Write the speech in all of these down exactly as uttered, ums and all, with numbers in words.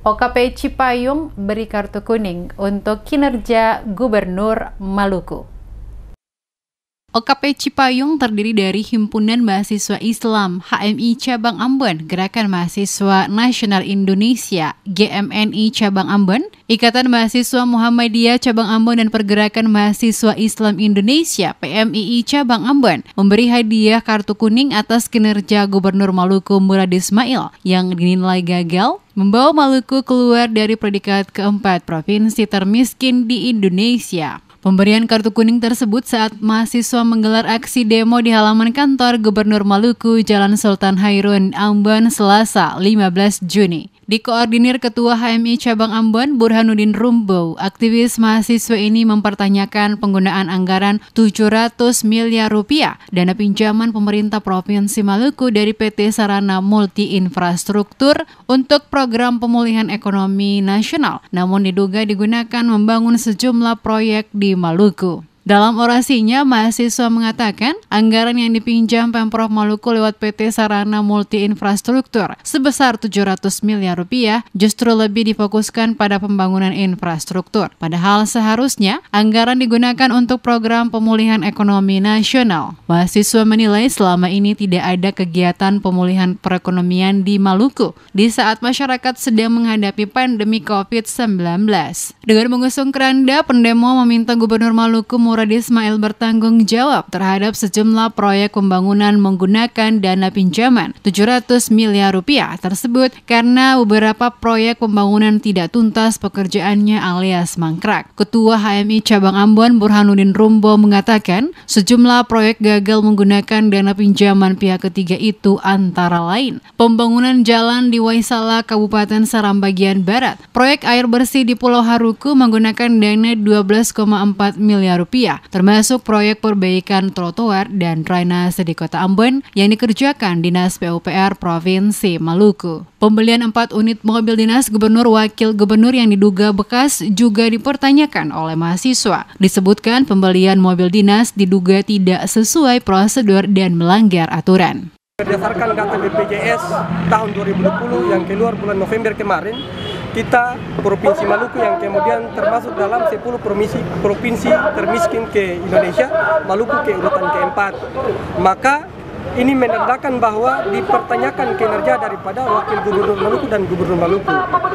O K P Cipayung beri kartu kuning untuk kinerja Gubernur Maluku. O K P Cipayung terdiri dari Himpunan Mahasiswa Islam H M I Cabang Ambon, Gerakan Mahasiswa Nasional Indonesia G M N I Cabang Ambon, Ikatan Mahasiswa Muhammadiyah Cabang Ambon, dan Pergerakan Mahasiswa Islam Indonesia P M I I Cabang Ambon memberi hadiah kartu kuning atas kinerja Gubernur Maluku Murad Ismail yang dinilai gagal membawa Maluku keluar dari predikat keempat provinsi termiskin di Indonesia. Pemberian kartu kuning tersebut saat mahasiswa menggelar aksi demo di halaman kantor Gubernur Maluku, Jalan Sultan Hairun, Ambon, Selasa, lima belas Juni. Dikoordinir Ketua H M I Cabang Ambon, Burhanuddin Rumbo, aktivis mahasiswa ini mempertanyakan penggunaan anggaran tujuh ratus miliar rupiah dana pinjaman pemerintah Provinsi Maluku dari P T Sarana Multi Infrastruktur untuk program pemulihan ekonomi nasional, namun diduga digunakan membangun sejumlah proyek di Maluku. Dalam orasinya, mahasiswa mengatakan anggaran yang dipinjam Pemprov Maluku lewat P T Sarana Multi Infrastruktur sebesar tujuh ratus miliar rupiah justru lebih difokuskan pada pembangunan infrastruktur. Padahal seharusnya anggaran digunakan untuk program pemulihan ekonomi nasional. Mahasiswa menilai selama ini tidak ada kegiatan pemulihan perekonomian di Maluku di saat masyarakat sedang menghadapi pandemi covid sembilan belas. Dengan mengusung keranda, pendemo meminta Gubernur Maluku Murad Ismail bertanggung jawab terhadap sejumlah proyek pembangunan menggunakan dana pinjaman tujuh ratus miliar rupiah tersebut karena beberapa proyek pembangunan tidak tuntas pekerjaannya alias mangkrak. Ketua H M I Cabang Ambon Burhanuddin Rumbo mengatakan sejumlah proyek gagal menggunakan dana pinjaman pihak ketiga itu antara lain pembangunan jalan di Waisala, Kabupaten Seram bagian Barat, proyek air bersih di Pulau Haruku menggunakan dana dua belas koma empat miliar rupiah, termasuk proyek perbaikan trotoar dan drainase di Kota Ambon yang dikerjakan Dinas P U P R Provinsi Maluku. Pembelian empat unit mobil dinas gubernur wakil gubernur yang diduga bekas juga dipertanyakan oleh mahasiswa. Disebutkan pembelian mobil dinas diduga tidak sesuai prosedur dan melanggar aturan. Berdasarkan data B P J S tahun dua ribu dua puluh yang keluar bulan November kemarin, kita Provinsi Maluku yang kemudian termasuk dalam sepuluh provinsi, provinsi termiskin ke Indonesia, Maluku ke urutan keempat. Maka ini menandakan bahwa dipertanyakan kinerja daripada Wakil Gubernur Maluku dan Gubernur Maluku.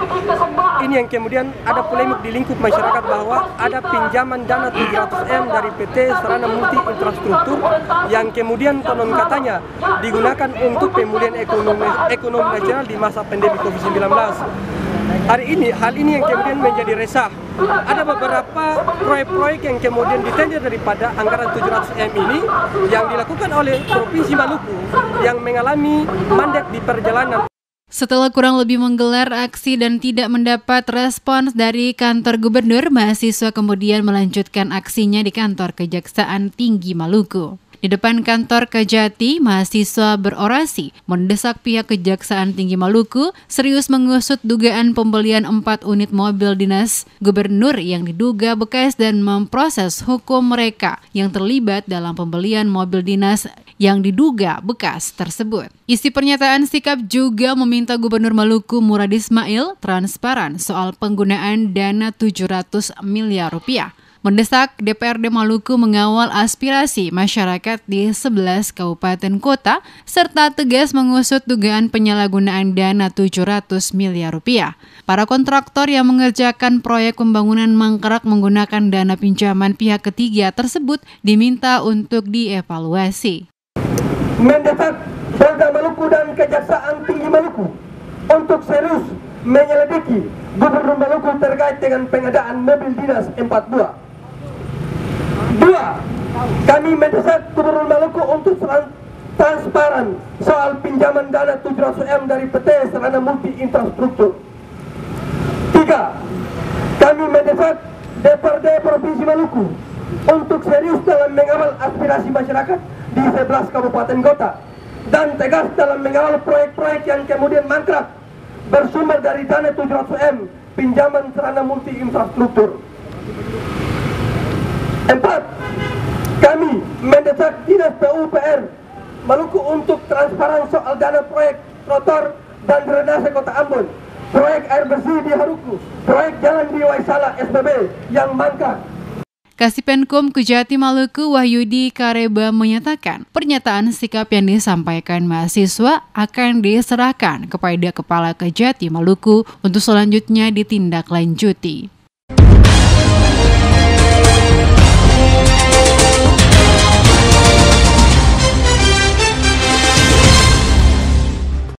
Ini yang kemudian ada polemik di lingkup masyarakat bahwa ada pinjaman dana tujuh ratus M dari P T Sarana Multi Infrastruktur yang kemudian konon katanya digunakan untuk pemulihan ekonomi, ekonomi nasional di masa pandemi covid sembilan belas. Hari ini, hal ini yang kemudian menjadi resah. Ada beberapa proyek-proyek yang kemudian ditender daripada anggaran tujuh ratus M ini yang dilakukan oleh Provinsi Maluku yang mengalami mandat di perjalanan. Setelah kurang lebih menggelar aksi dan tidak mendapat respons dari kantor gubernur, mahasiswa kemudian melanjutkan aksinya di kantor Kejaksaan Tinggi Maluku. Di depan kantor Kejati, mahasiswa berorasi mendesak pihak Kejaksaan Tinggi Maluku serius mengusut dugaan pembelian empat unit mobil dinas gubernur yang diduga bekas dan memproses hukum mereka yang terlibat dalam pembelian mobil dinas yang diduga bekas tersebut. Isi pernyataan sikap juga meminta Gubernur Maluku Murad Ismail transparan soal penggunaan dana tujuh ratus miliar rupiah. Mendesak D P R D Maluku mengawal aspirasi masyarakat di sebelas kabupaten kota serta tegas mengusut dugaan penyalahgunaan dana tujuh ratus miliar rupiah. Para kontraktor yang mengerjakan proyek pembangunan mangkrak menggunakan dana pinjaman pihak ketiga tersebut diminta untuk dievaluasi. Mendesak Polda Maluku dan Kejaksaan Tinggi Maluku untuk serius menyelidiki Gubernur Maluku terkait dengan pengadaan mobil dinas empat dua. Dua, kami mendesak Gubernur Maluku untuk transparan soal pinjaman dana tujuh ratus M dari P T Sarana Multi Infrastruktur. Tiga, kami mendesak D P R D Provinsi Maluku untuk serius dalam mengawal aspirasi masyarakat di sebelas kabupaten kota dan tegas dalam mengawal proyek-proyek yang kemudian mangkrak bersumber dari dana tujuh ratus M pinjaman Sarana Multi Infrastruktur. Empat, kami mendesak Dinas P U P R Maluku untuk transparan soal dana proyek trotoar dan drainase Kota Ambon proyek air bersih di Haruku, proyek jalan di Waisala S B B yang mangkrak. Kasipenkum Kejati Maluku Wahyudi Kareba menyatakan pernyataan sikap yang disampaikan mahasiswa akan diserahkan kepada Kepala Kejati Maluku untuk selanjutnya ditindaklanjuti.